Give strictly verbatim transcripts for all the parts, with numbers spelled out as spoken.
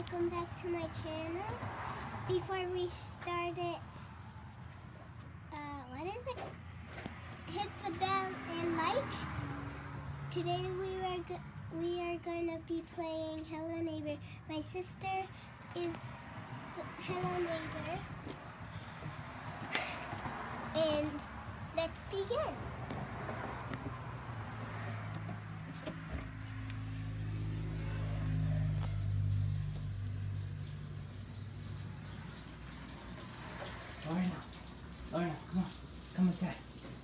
welcome back to my channel. Before we start it, uh, what is it? Hit the bell and like. Today we are go we are gonna be playing Hello Neighbor. My sister is Hello Neighbor, and let's begin. Lorna, Lorna, come on, come inside.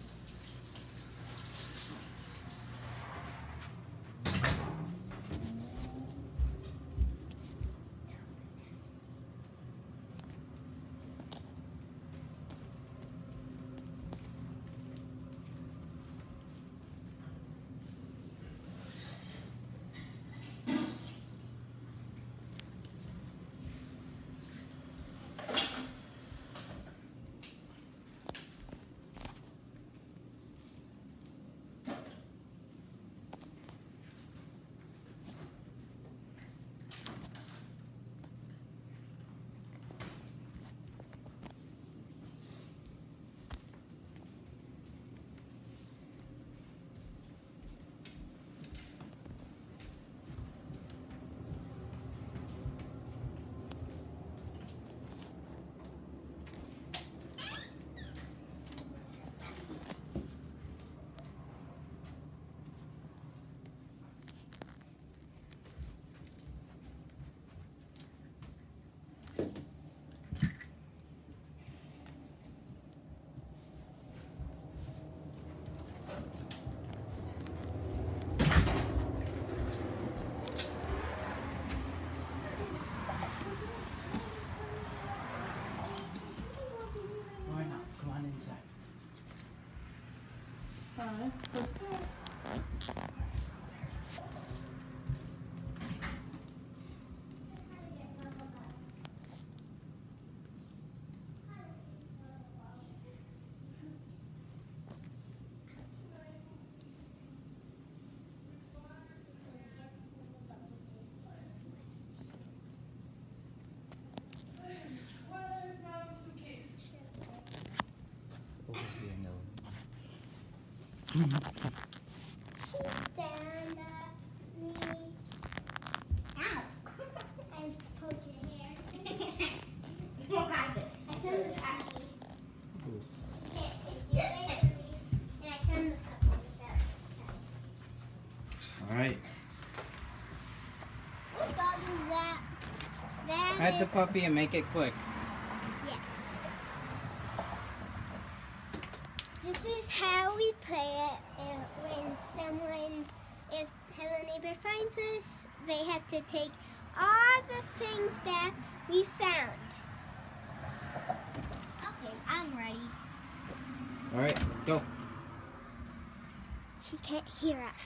Alright, let's go. She's down at me. Ow! I poked your hair. I turned the puppy. You can't take it away from me. And I turned the puppy. Alright. What dog is that? That Pet is... the puppy and make it quick. This is how we play it. And when someone, if Hello Neighbor finds us, they have to take all the things back we found. Okay, I'm ready. Alright, let's go. She can't hear us.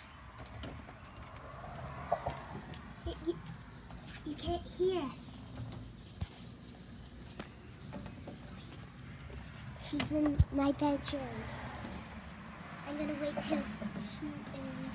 You, you, you can't hear us. She's in my bedroom. I'm gonna wait till she is.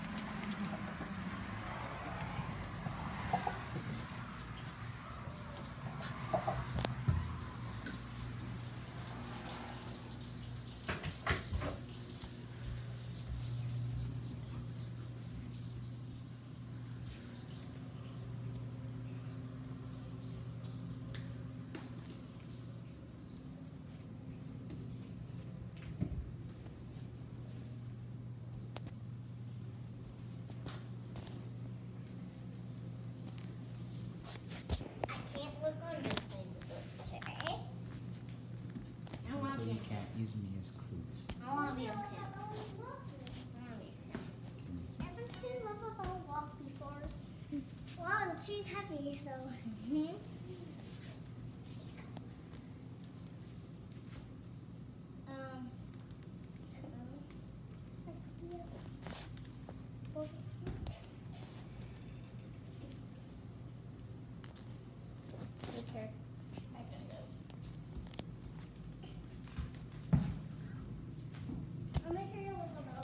So you can't use me as clues. I want to be on camera. I haven't seen Love walk before. Wow, she's heavy though. Mm-hmm. Um. Okay. I gotta go. I'll make her a little boat.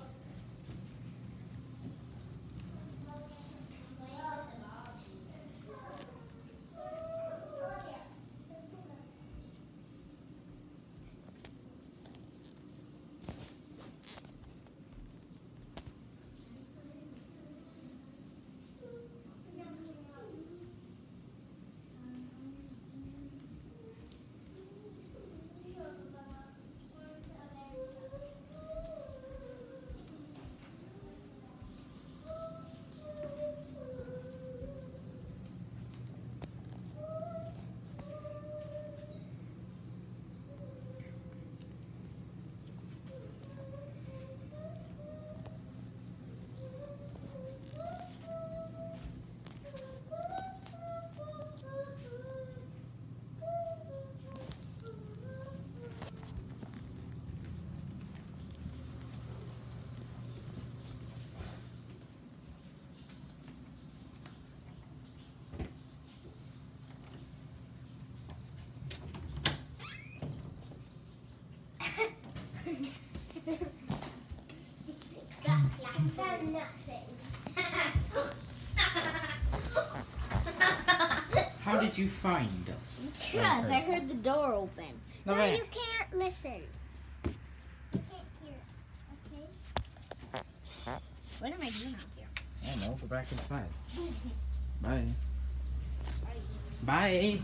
found nothing. How did you find us? Because I heard the door open. No, No, wait. you can't listen. You can't hear. Okay? What am I doing out here? I don't know. Go back inside. Bye. Bye.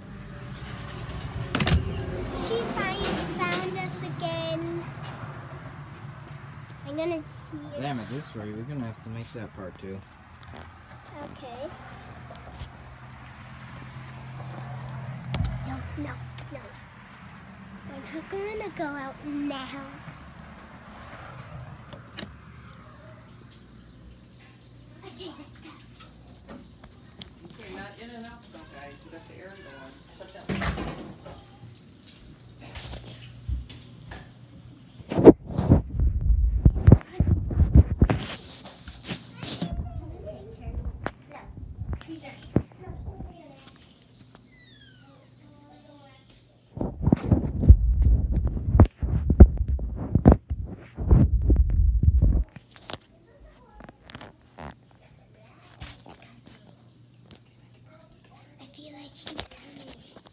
She finally found us again. I'm gonna see it. Damn it, this way. We're gonna have to make that part too. Okay. No, no, no. We're not gonna go out now. Okay, let's go. Okay, not in and out though, guys. You got the air going. Shut that. I feel like she's coming.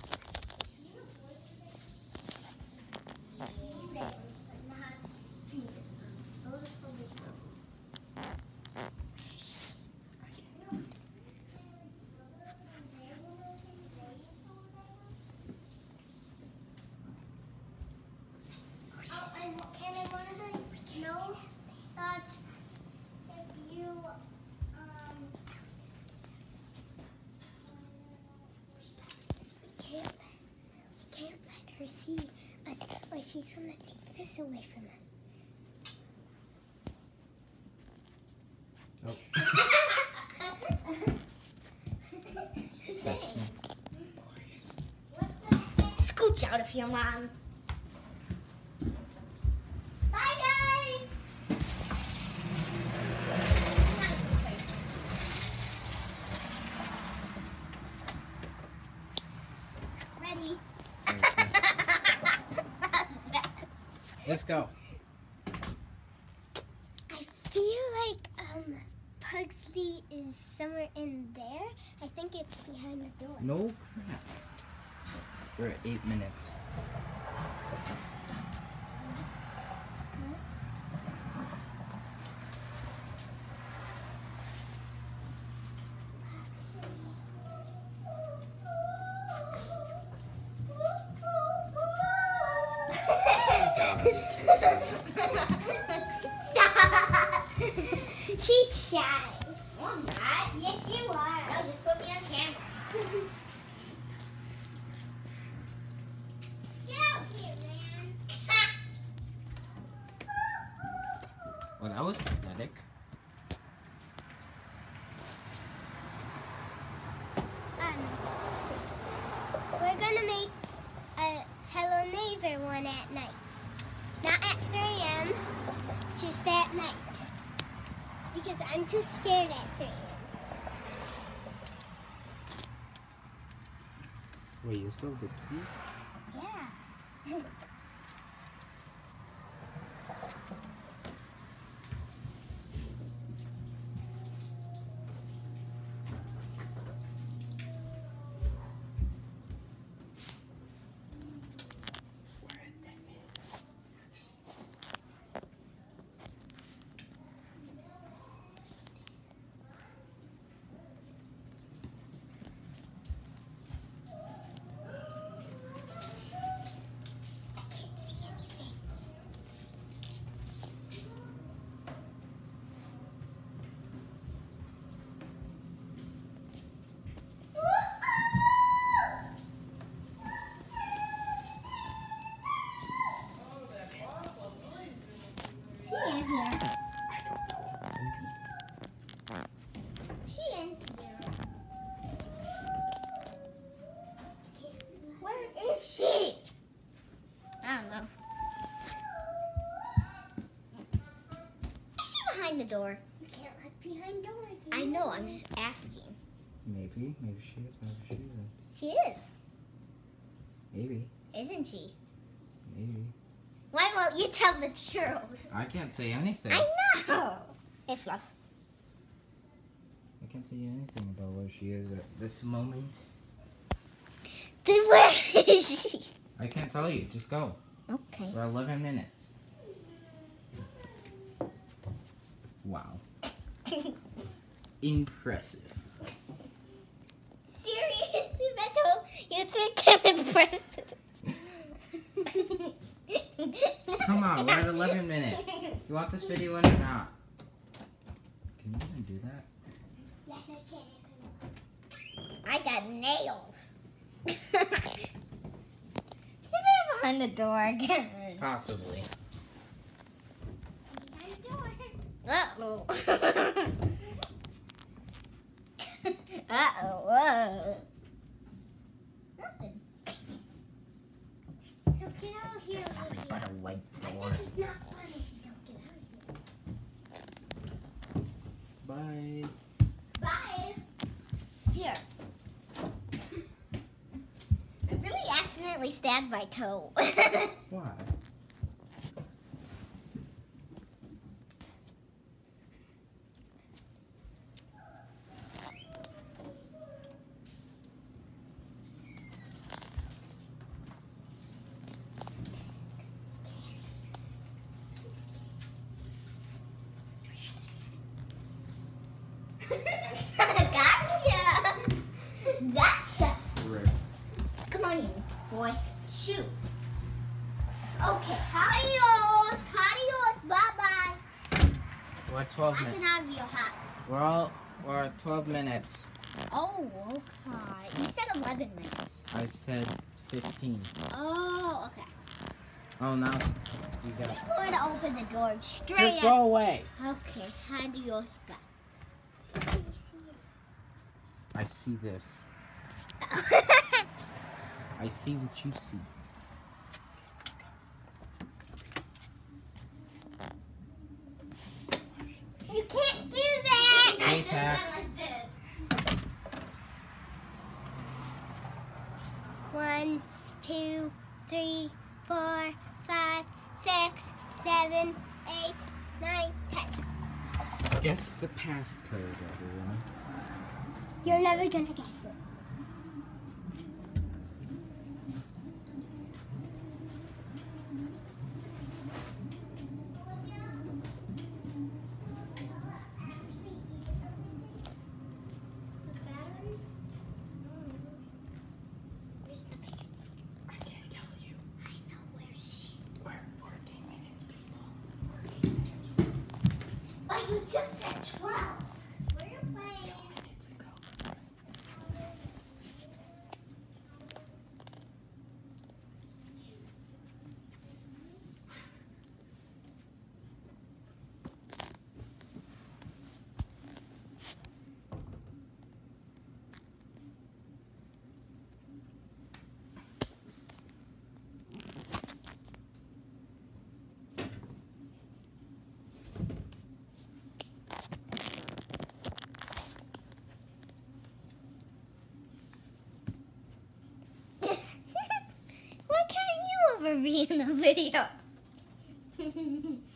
Oh, and can I want to know that if you um we can't we can't let her see us or she's gonna take this away from us. Oh. Section. Boys. What the heck? Scooch out of here, Mom. Bye guys! Ready? That was fast. Just go. I feel like um Pugsley is somewhere in there. I think it's behind the door. No crap. We're at eight minutes. Stop! She's shy. No, I'm not. Yes, you are. No, just put me on camera. Get out here, man. Well, that was pathetic. Um, we're gonna make a Hello Neighbor one at night. Not at three a m, just at night. Because I'm too scared at three a m. Wait, you still have the key? Yeah. I can't see anything. She in here. I don't know. Maybe. She in here. Where is she? I don't know. Is she behind the door? You can't look behind doors. I know, I'm just asking. Maybe. Maybe she is. Maybe she isn't. She is, Maybe. isn't she? Maybe. Why won't you tell the truth? I can't say anything. I know. Hey, Fluff. I can't tell you anything about where she is at this moment. Then where is she? I can't tell you. Just go. Okay. For eleven minutes. Wow. Impressive. Seriously, Beto? You think I'm impressive? Come on, we're at eleven minutes. You want this video in or not? Can you even do that? Yes, I can. I got nails. Maybe behind the door again. Possibly. Behind the door. Uh-oh. Uh-oh. Whoa. Nothing. So get out of here. Nothing Olivia. but a white door. This is not fun if you don't get out of here. Bye. Bye. Here. I really accidentally stabbed my toe. Why? Gotcha. Gotcha. Rip. Come on, you boy. Shoot. Okay. Adios. Adios. Bye-bye. We're at twelve I minutes. can out of your house. We're all we're at twelve minutes. Oh, okay. You said eleven minutes. I said fifteen. Oh, okay. Oh, now you got. I'm going to open the door straight Just up. go away. Okay. Adios. I see this. I see what you see. You can't do that. Hey, Tax. One, two, three, four, five, six, seven, eight, nine, ten. Guess the passcode, everyone. You're never gonna guess it. Where's the baby? I can't tell you. I know where she. We're fourteen minutes, people. fourteen minutes. But you just said twelve. Where are you Two playing? minutes ago. Why can't you ever be in a video?